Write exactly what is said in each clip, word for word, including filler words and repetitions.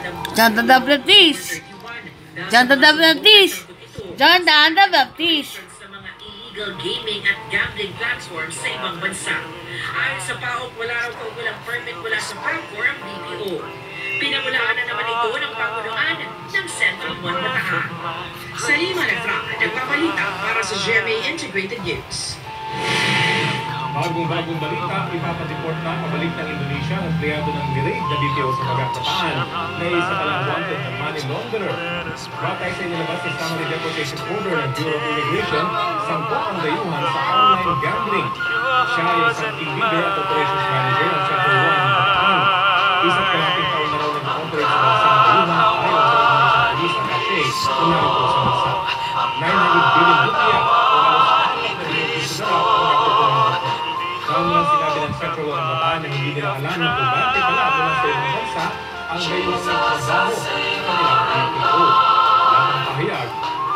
John the Baptist. John the Baptist. John the Baptist. Sa mga illegal gaming at gambling platforms sa ibang bansa. Ayon sa P A O C, wala raw kaukulang permit mula sa Pangcor ang B P O. Pinamulaan na naman ito ng Pangunuan ng Central One Bataan. Sa Lima Letra, nagpabalita para sa G M A Integrated News. Bagong-bagong balita, ipapadeport na pabalik ng Indonesia ang empleyado ng nirate na B P O sa Magapataan na isa palang wanted na money launderer. Batay sa inilabas sa summary deportation order ng Bureau of Immigration, sangkot ang dayuhan sa online gambling. Siya ay isang team leader at operations manager ng Central One ng Bataan. Isang kalating taon na raw nag-operate sa bansang dayuhan ayon sa Indonesian Police and Cache na narito sa bansa. nine hundred billion rupiah o halos apat na bilyon piso na raw ang nakukuha ng bato. Noong lang sinabi ng Central One Bataan na hindi nila alam ng kubante pala mula sa ibang bansa ang dayuhan ng trabaho sa kanilang B P O. Wala pang pahayag.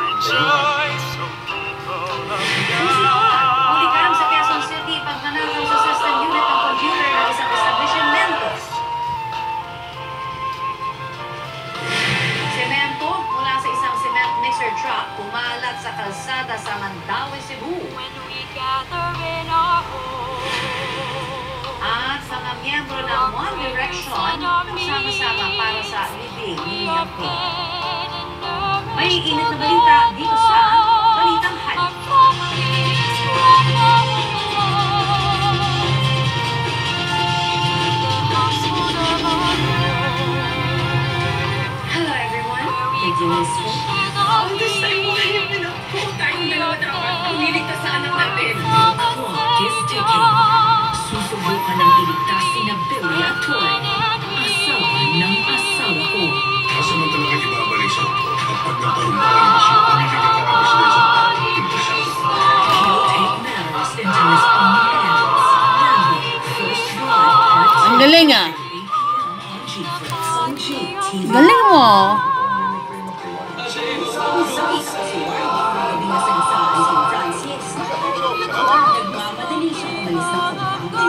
Huli karam sa Quezon City, pagnanakaw sa system unit ng computer ng isang establishmento. Semento mula sa isang cement mixer truck kumalat sa kalsada sa Mandaue, Cebu. At mga miyembro ng One Direction nagsama-sama para sa libing ni Yamping. May init na balita dito sa Balitang Halik. Hello everyone, did you miss me? Ang gusto ay buhay yung anak ko. Tayong dalawa dapat ang niligtas sa anak natin. This decade, susubukan ng iligtas si na Billy at Toy, asawa ng asawa ko. Asa man talaga ibabalik sa ako at pag nagkaroon ka ng isyo, pamibigyan ka ng presidensa at impresado ko. He'll take matters into his own hands. Rambo, First Blood, Part two. Ang galing ah. eight p m on G-Flex. On G T V. Galing mo. Nagmamadali siya umalis na po.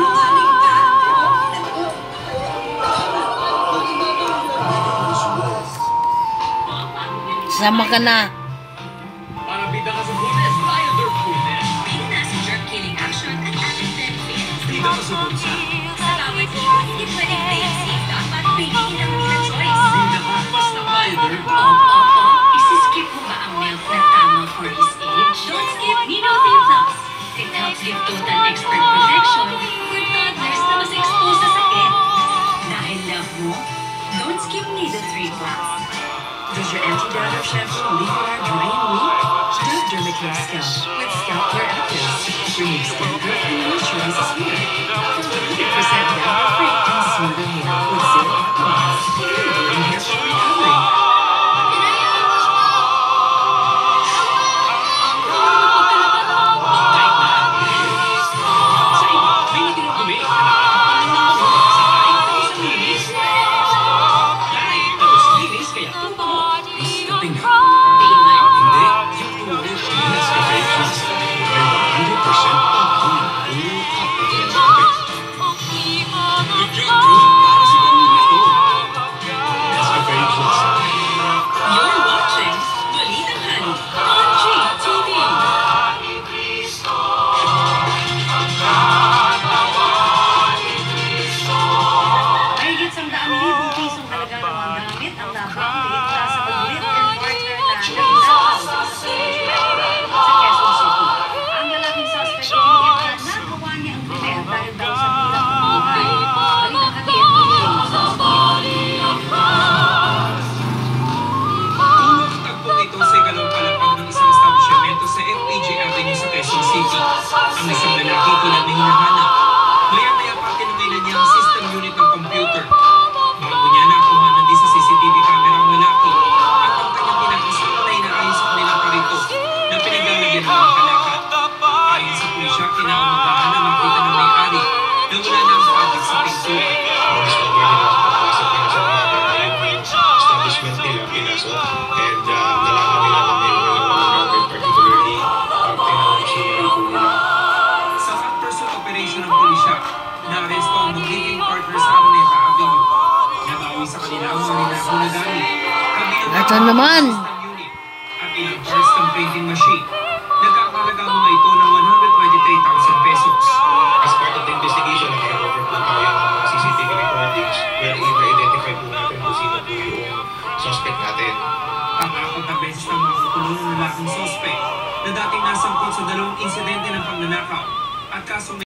Sama ka na. Para bida ka sa business, tayo dirt business. Bida sa jerk killing action at added benefits. Bida ka sa bulsa. Sa bawat hero, hindi pwedeng play it safe. Dapat piliin ang Bida choice. Bida ka, basta tayo dirt. Oo, oo. Isiskip mo ba ang milk na tama for his age? Don't skip Nino Thin Plus. It helps give total expert protection for toddlers na mas exposed sa sakit. Dahil love mo, don't skip Nido three Plus. Does your anti-dandruff shampoo leave your hair dry and weak? Just Dermacare Scalp with Scalp Care Actives. Remove skin growth and moisturizes hair. For one hundred percent dandruff-free and smoother hair with zero alcohol. Available in hair for recovery. Para mga ninakaw na gamit. Kabilang Ito ang naman. system unit at ilang parts ng printing machine. Nagkakalaga mga ito ng one hundred twenty-three thousand pesos. As part of the investigation, nakarecover po tayo ng mga C C T V recordings where i-identify po natin kung sino po yung suspect natin. Pang-apat na beses ng mga kukulong ng lalaking suspect na dating nasangkot sa dalawang insidente ng pagnanakaw at kaso